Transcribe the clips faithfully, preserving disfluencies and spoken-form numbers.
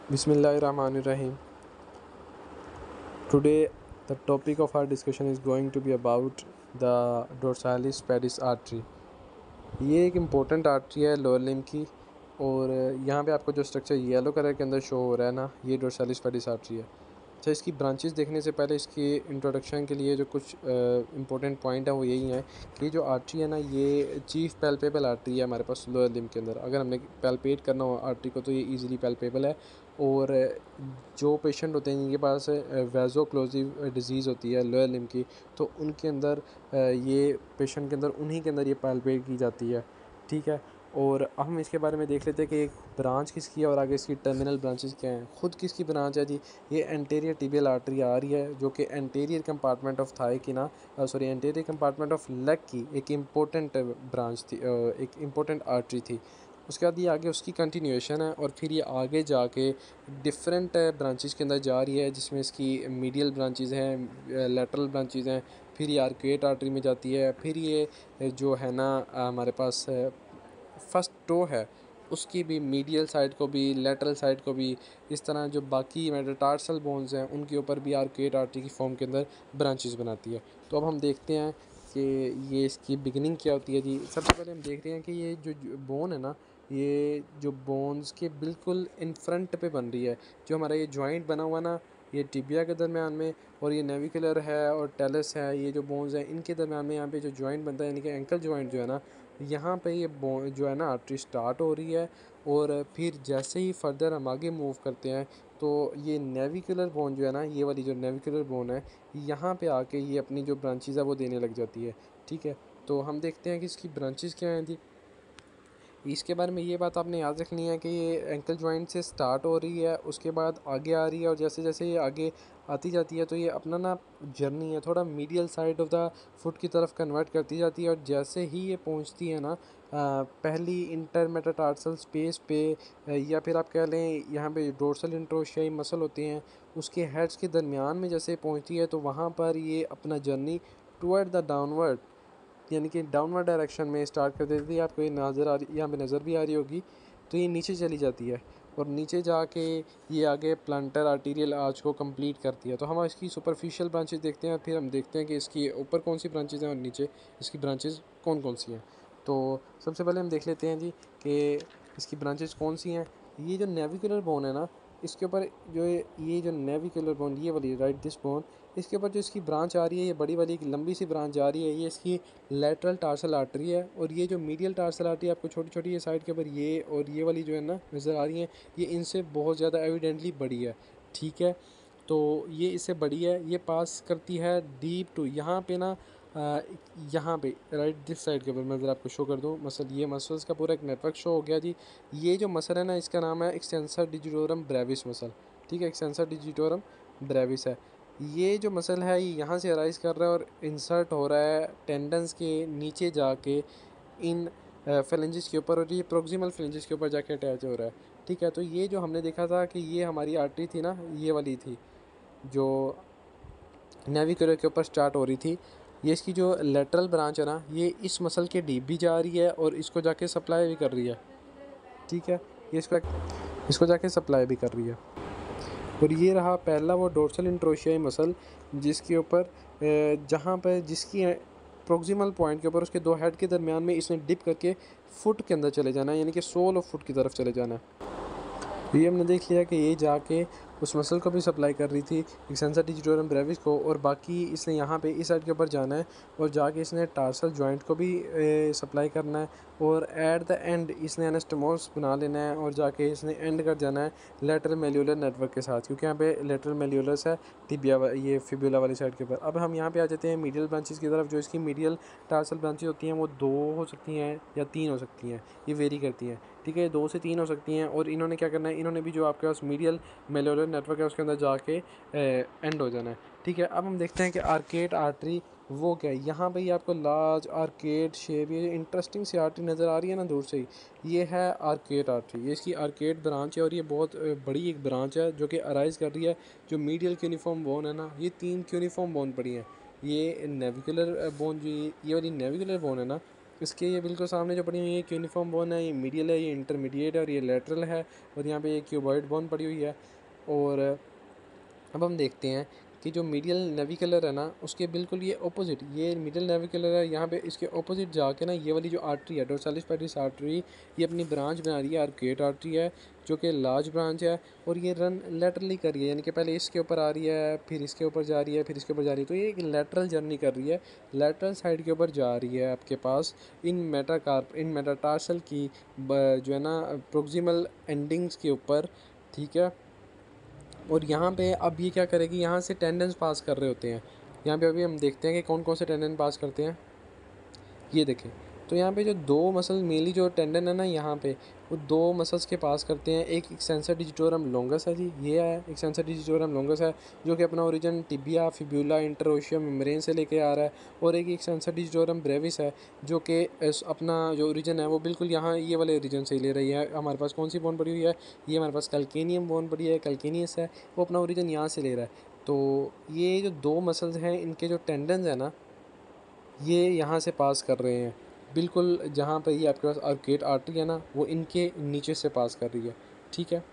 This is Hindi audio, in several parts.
Bismillahirrahmanirrahim. Today, the topic of our discussion is going to be about the dorsalis pedis artery. ये एक इम्पोर्टेंट आर्टरी है लोअर लिम्ब की और यहाँ पे आपको जो स्ट्रक्चर येलो कलर के अंदर शो हो रहा है ना, ये डोर्सालिस पेडिस आर्टरी है। अच्छा, इसकी ब्रांचेस देखने से पहले इसकी इंट्रोडक्शन के लिए जो कुछ इंपॉर्टेंट पॉइंट है वो यही है कि जो आर्टरी है ना, ये चीफ पैल्पेबल आर्टरी है हमारे पास लोअर लिम्ब के अंदर। अगर हमने पैल्पेट करना हो आर्टरी को तो ये इजीली पैल्पेबल है। और जो पेशेंट होते हैं जिनके पास वैज़ोक्लोसिव डिजीज़ होती है लोअर लिम्ब की, तो उनके अंदर ये पेशेंट के अंदर उन्हीं के अंदर ये पैल्पेट की जाती है। ठीक है, और अब हम इसके बारे में देख लेते हैं कि एक ब्रांच किसकी है और आगे इसकी टर्मिनल ब्रांचेस क्या हैं। खुद किसकी ब्रांच है जी? ये एंटीरियर टिबियल आर्टरी आ रही है, जो कि एंटीरियर कंपार्टमेंट ऑफ थाई की ना sorry anterior compartment of leg की एक इम्पोर्टेंट ब्रांच थी, एक इम्पोर्टेंट आर्टरी थी। उसके बाद ये आगे उसकी कंटिन्यूएशन है और फिर ये आगे जाके डिफरेंट ब्रांचेस के अंदर जा रही है, जिसमें इसकी मीडियल ब्रांचेस हैं, लेटरल ब्रांचेस हैं, फिर ये आर्कुएट आर्टरी में जाती है, फिर ये जो है ना हमारे पास फर्स्ट टो है उसकी भी मीडियल साइड को भी लेटरल साइड को भी, इस तरह जो बाकी मेटाटार्सल बोन्स हैं उनके ऊपर भी आर्कुएट आर्टरी की फॉर्म के अंदर ब्रांचेस बनाती है। तो अब हम देखते हैं कि ये इसकी बिगिनिंग क्या होती है जी। सबसे पहले हम देख रहे हैं कि ये जो बोन है ना, ये जो बोन्स के बिल्कुल इन फ्रंट पे बन रही है। जो हमारा ये जॉइंट बना हुआ ना, ये टिबिया के दरमियान में, और ये नेविकुलर है और टेलस है, ये जो बोन्स हैं इनके दरमियान में यहाँ पे जो जॉइंट बनता है यानी कि एंकल जॉइंट जो है ना, यहाँ पे ये बोन जो है ना आर्टरी स्टार्ट हो रही है। और फिर जैसे ही फर्दर हम आगे मूव करते हैं तो ये नेविकुलर बोन जो है ना, ये वाली जो नेविकुलर बोन है, यहाँ पे आके ये अपनी जो ब्रांचेस है वो देने लग जाती है। ठीक है, तो हम देखते हैं कि इसकी ब्रांचेस क्या हैं जी। इसके बारे में ये बात आपने याद रखनी है कि ये एंकल जॉइंट से स्टार्ट हो रही है, उसके बाद आगे आ रही है, और जैसे जैसे ये आगे आती जाती है तो ये अपना ना जर्नी है थोड़ा medial side of the foot की तरफ कन्वर्ट करती जाती है। और जैसे ही ये पहुंचती है ना आ, पहली इंटरमेटाटार्सल स्पेस पे, या फिर आप कह लें यहाँ पे डोर्सल इंट्रोशियाई मसल होते हैं उसके हेड्स के दरमियान में जैसे पहुँचती है, तो वहाँ पर ये अपना जर्नी टुवर्ड द डाउनवर्ड यानी कि डाउनवर्ड डायरेक्शन में स्टार्ट कर देती है। आपको ये नज़र आ रही यहाँ पे नज़र भी आ रही होगी। तो ये नीचे चली जाती है और नीचे जाके ये आगे प्लांटर आर्टीरियल आर्च को कंप्लीट करती है। तो हम इसकी सुपरफिशियल ब्रांचेस देखते हैं, फिर हम देखते हैं कि इसकी ऊपर कौन सी ब्रांचेस हैं और नीचे इसकी ब्रांचेस कौन कौन सी हैं। तो सबसे पहले हम देख लेते हैं जी कि इसकी ब्रांचेस कौन सी हैं। ये जो नेविकुलर बोन है ना, इसके ऊपर जो ये जो नेविकुलर बोन ये वाली राइट दिस बोन, इसके ऊपर जो इसकी ब्रांच आ रही है, ये बड़ी वाली एक लंबी सी ब्रांच जा रही है, ये इसकी लेटरल टार्सल आर्टरी है। और ये जो मीडियल टार्सल आर्टरी आपको छोटी छोटी ये साइड के ऊपर ये और ये वाली जो है ना नज़र आ रही है, ये इनसे बहुत ज़्यादा एविडेंटली बड़ी है। ठीक है, तो ये इससे बड़ी है, ये पास करती है डीप टू यहाँ पे ना, यहाँ पे राइट दिस साइड के ऊपर मैं ज़रा आपको शो कर दूँ मसल, ये मसल्स का पूरा एक नेटवर्क शो हो गया जी। ये जो मसल है ना, इसका नाम है एक्सटेंसर डिजिटोरम ब्रेविस मसल। ठीक है, एक्सटेंसर डिजिटोरम ब्रेविस है। ये जो मसल है ये यहाँ से अराइज कर रहा है और इंसर्ट हो रहा है टेंडन्स के नीचे जाके इन फेलेंजिस के ऊपर, और ये प्रोक्सिमल फेलेंजिस के ऊपर जाके अटैच हो रहा है। ठीक है, तो ये जो हमने देखा था कि ये हमारी आर्टरी थी ना, ये वाली थी जो नेविकुलर के ऊपर स्टार्ट हो रही थी। ये इसकी जो लेटरल ब्रांच है ना, ये इस मसल के डीप भी जा रही है और इसको जाके सप्लाई भी कर रही है। ठीक है, ये इसको इसको जाके सप्लाई भी कर रही है। और ये रहा पहला वो डोर्सल इंट्रोशियाई मसल, जिसके ऊपर जहाँ पर जिसकी प्रोक्सिमल पॉइंट के ऊपर उसके दो हेड के दरमियान में इसने डिप करके फुट के अंदर चले जाना है, यानी कि सोल ऑफ फुट की तरफ चले जाना है। तो ये हमने देख लिया कि ये जाके उस मसल को भी सप्लाई कर रही थी एक्सटेंसर डिजिटोरम ब्रेविस को, और बाकी इसने यहाँ पे इस साइड के ऊपर जाना है और जाके इसने टार्सल जॉइंट को भी ए, सप्लाई करना है। और एट द एंड इसने एनास्टोमोस बना लेना है और जाके इसने एंड कर जाना है लेटरल मेल्यूलर नेटवर्क के साथ, क्योंकि यहाँ पे लेटरल मेल्यूलस है टिबिया ये फिब्यूला वाली साइड के ऊपर। अब हम यहाँ पे आ जाते हैं मीडियल ब्रांचेस की तरफ। जो इसकी मीडियल टार्सल ब्रांचेस होती हैं वो दो हो सकती हैं या तीन हो सकती हैं, ये वेरी करती हैं। ठीक है, दो से तीन हो सकती हैं। और इन्होंने क्या करना है, इन्होंने भी जो आपके पास मीडियल मेल्यूलर नेटवर्क है उसके अंदर जाके एंड हो जाना है। ठीक है, अब हम देखते हैं कि आर्केड आर्टरी वो क्या है। यहाँ पे आपको लार्ज आर्केड शेप, ये इंटरेस्टिंग सी आर्टरी नज़र आ रही है ना दूर से ही, ये है आर्केड आर्टरी। ये इसकी आर्केड ब्रांच है और ये बहुत बड़ी एक ब्रांच है जो कि अराइज कर रही है। जो मीडियल क्यूनिफॉर्म बोन है ना, ये तीन क्यूनिफॉर्म बोन पड़ी हैं। ये नेविकुलर बोन जो ये वाली नेविकुलर बोन है ना, इसके ये बिल्कुल सामने जो पड़ी हुई है क्यूनिफॉर्म बोन है, ये मीडियल है, ये इंटरमीडिएट है और ये लेटरल है, और यहाँ पे ये क्यूबॉइड बोन पड़ी हुई है। और अब हम देखते हैं कि जो मीडियल नेविकुलर है ना, उसके बिल्कुल ये ऑपोजिट, ये मीडियल नेविकुलर है, यहाँ पे इसके ऑपोजिट जाके ना ये वाली जो आर्टरी है डोर्सालिस पेडिस आर्टरी, ये अपनी ब्रांच बना रही है, आर्कुएट आर्टरी है जो कि लार्ज ब्रांच है, और ये रन लेटरली कर रही है, यानी कि पहले इसके ऊपर आ रही है, फिर इसके ऊपर जा रही है, फिर इसके ऊपर जा रही है। तो ये एक लेटरल जर्नी कर रही है, लेटरल साइड के ऊपर जा रही है आपके पास इन मेटाकार्प इन मेटाटार्सल की जो है ना प्रोक्सिमल एंडिंग्स के ऊपर, ठीक है। और यहाँ पे अब ये क्या करेगी, यहाँ से टेंडेंस पास कर रहे होते हैं। यहाँ पे अभी हम देखते हैं कि कौन कौन से टेंडन पास करते हैं। ये देखें, तो यहाँ पे जो दो मसल मेनली जो टेंडन है ना, यहाँ पे वो दो मसल्स के पास करते हैं। एक एक्सटेंसर डिजिटोरम लॉन्गस है जी, ये है एक्सटेंसर डिजिटोरम लॉन्गस है जो कि अपना origin tibia fibula interosseous membrane से लेके आ रहा है। और एक एक्सटेंसर डिजिटोरम ब्रेविस है जो कि अपना जो ओरिजिन है वो बिल्कुल यहाँ ये वाले ओरिजिन से ले रही है। हमारे पास कौन सी बोन पड़ी हुई है, ये हमारे पास कैल्केनियम बोन पड़ी है, कैल्केनियस है, वो अपना ओरिजिन यहाँ से ले रहा है। तो ये जो दो मसल्स हैं, इनके जो टेंडन्स हैं ना, ये यहाँ से पास कर रहे हैं बिल्कुल, जहाँ पे ये आपके पास आर्केट आर्टरी है ना, वो इनके नीचे से पास कर रही है, ठीक है।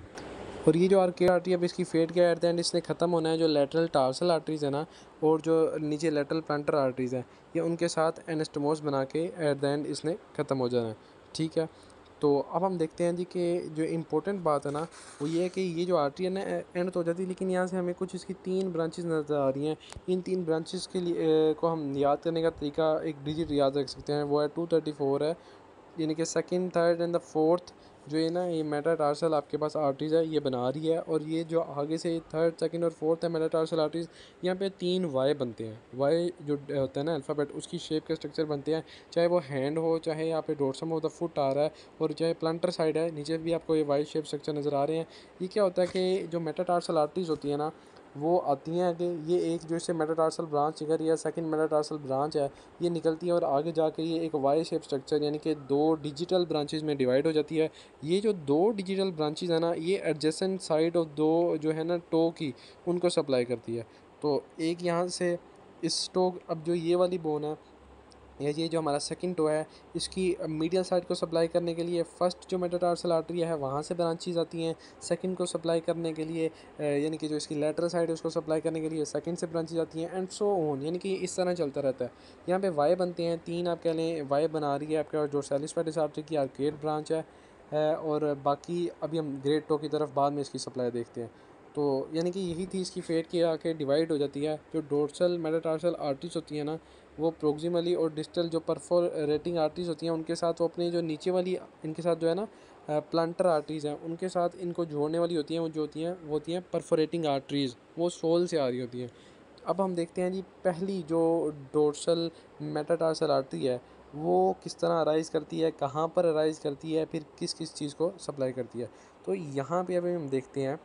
और ये जो आर्केट आर्टरी अब इसकी फेट क्या एट द एंड इसने ख़त्म होना है। जो लेटरल टार्सल आर्टरीज़ है ना, और जो नीचे लेटरल प्लांटर आर्टरीज़ हैं, ये उनके साथ एनास्टोमोस बना के एट द एंड इसने ख़त्म हो जाना है, ठीक है। तो अब हम देखते हैं जी कि जो इम्पोर्टेंट बात है ना, वो ये है कि ये जो आर्टरी है ना एंड तो हो जाती है, लेकिन यहाँ से हमें कुछ इसकी तीन ब्रांचेस नज़र आ रही हैं। इन तीन ब्रांचेस के लिए को हम याद करने का तरीका, एक डिजिट याद रख सकते हैं, वो है टू थर्टी फोर है, यानी कि second third and the fourth जो है ना, ये मेटाटार्सल आपके पास आर्टरीज़ है, ये बना रही है। और ये जो आगे से थर्ड सेकंड और फोर्थ है मेटाटार्सल आर्टरीज़, यहाँ पे तीन वाई बनते हैं। वाई जो होता है ना अल्फ़ाबेट, उसकी शेप के स्ट्रक्चर बनते हैं, चाहे वो हैंड हो, चाहे यहाँ पे डोर्सम ऑफ द फुट आ रहा है, और चाहे प्लांटर साइड है, नीचे भी आपको ये वाई शेप स्ट्रक्चर नज़र आ रहे हैं। ये क्या होता है कि जो मेटाटार्सल आर्टरीज़ होती है ना, वो आती हैं कि ये एक जो इससे मेटाटार्सल ब्रांच निकल रही है, सेकंड मेटाटार्सल ब्रांच है, ये निकलती है और आगे जाके ये एक वाई शेप स्ट्रक्चर यानी कि दो डिजिटल ब्रांचेस में डिवाइड हो जाती है। ये जो दो डिजिटल ब्रांचेस है ना, ये एडजेसेंट साइड ऑफ दो जो है ना टो की, उनको सप्लाई करती है। तो एक यहाँ से इस टो, अब जो ये वाली बोन है, या ये जो हमारा सेकंड टो है, इसकी मीडियल साइड को सप्लाई करने के लिए फर्स्ट जो मेटाटार्सल आर्टरी है वहाँ से ब्रांचेस आती हैं, सेकंड को सप्लाई करने के लिए यानी कि जो इसकी लेटरल साइड है उसको सप्लाई करने के लिए सेकंड से ब्रांचेस आती हैं, एंड सो ऑन, यानी कि इस तरह चलता रहता है। यहाँ पे वाई बनते हैं तीन, आप कह लें वाई बना रही है आपके पास डोर्सालिस पेडिस आर्टरी की आर्केड ब्रांच है, है और बाकी अभी हम ग्रेड टो की तरफ बाद में इसकी सप्लाई देखते हैं। तो यानी कि यही थी इसकी फेट के आके डिवाइड हो जाती है। जो डोर्सल मेटाटार्सल आर्टरीज होती हैं ना, वो प्रोक्सिमली और डिस्टल जो परफोरेटिंग आर्टरीज होती हैं उनके साथ वो अपनी जो नीचे वाली इनके साथ जो है ना प्लांटर आर्टरीज हैं, उनके साथ इनको जोड़ने वाली होती हैं, वो जो होती हैं वो होती हैं परफोरेटिंग आर्टरीज, वो सोल से आ रही होती हैं। अब हम देखते हैं जी पहली जो डोर्सल मेटाटार्सल आर्टरी है वो किस तरह अराइज़ करती है, कहाँ पर अराइज़ करती है, फिर किस किस चीज़ को सप्लाई करती है। तो यहाँ पे अभी हम देखते हैं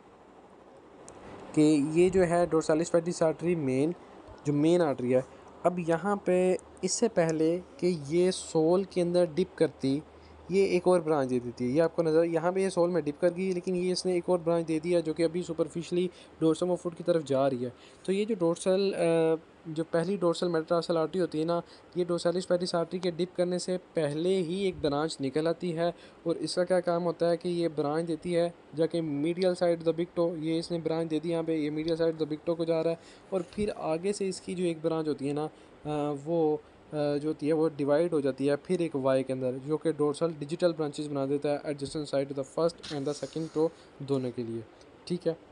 कि ये जो है डोर्सालिस पेडिस आर्टरी मेन जो मेन आर्टरी है। अब यहाँ पे इससे पहले कि ये सोल के अंदर डिप करती, ये एक और ब्रांच दे देती है। ये आपको नज़र यहाँ पे ये सोल में डिप कर गई, लेकिन ये इसने एक और ब्रांच दे दी है जो कि अभी सुपरफिशली डोर्सम ऑफ फुट की तरफ जा रही है। तो ये जो डोर्सल जो पहली डोर्सल मेटाटार्सल आर्टरी होती है ना, ये डोर्सालिस पेडिस आर्टरी के डिप करने से पहले ही एक ब्रांच निकल आती है। और इसका क्या काम होता है कि ये ब्रांच देती है जाके medial side the big toe, ये इसने ब्रांच दे दी यहाँ पे, ये medial side the big toe को जा रहा है। और फिर आगे से इसकी जो एक ब्रांच होती है ना, वो जो होती है वो डिवाइड हो जाती है फिर एक वाई के अंदर, जो कि डोर्सल डिजिटल ब्रांचेस बना देता है adjacent side to the first and the second toe दोनों के लिए, ठीक है।